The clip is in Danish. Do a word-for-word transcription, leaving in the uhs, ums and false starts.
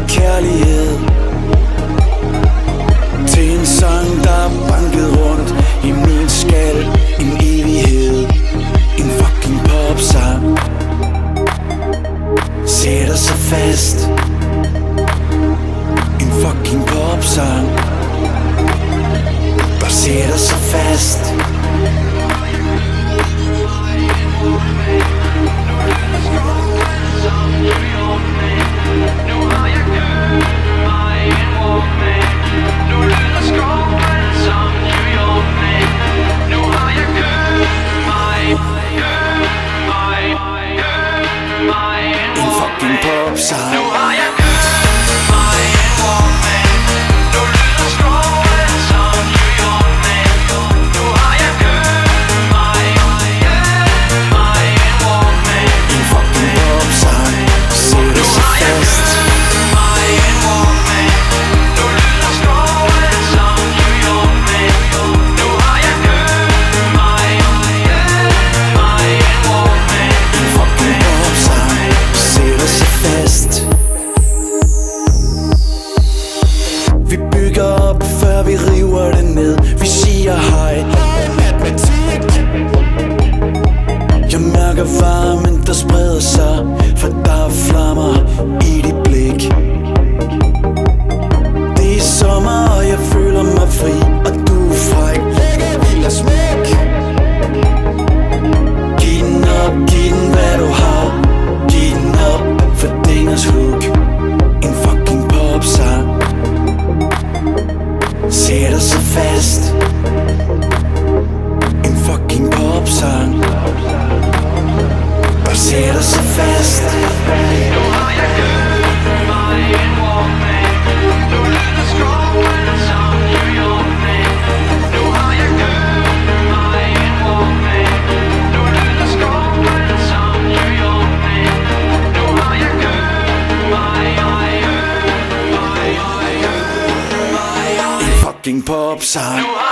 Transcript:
kærlighed til en sang, der banket rundt i min skal en evighed. En fucking popsang sætter sig fast. En fucking popsang bare sætter sig fast. En fucking popsang. Nu har jeg købt mig en Walkman. Nu lyder skroven som New York Man. Nu har jeg købt mig, mig en Walkman. En fucking popsang sætter sig fast. Mig en Walkman. Nu lyder skroven som New York Man. Nu har jeg købt mig, mig en Walkman. En fucking popsang sætter sig fast. Vi bygger op, før vi river det ned. Vi siger hej. Matematik. Jeg mærker varmen, der spreder sig, for der er flammer i dit blik. Det er sommer, og jeg føler mig fri, og du er fræk. Lækker vild og smæk. Giv den op, giv den hvad du har. Giv den op for Dingers hook. En fucking popsang sætter sig fast. En fucking popsang bare sætter sig fast. Nu har jeg købt mig en Walkman. Nu lyder skroven som New York Man. Nu har jeg købt mig en Walkman. Nu lyder skroven som New York Man. Nu har jeg købt mig, mig, mig, mig, mig, en fucking popsang.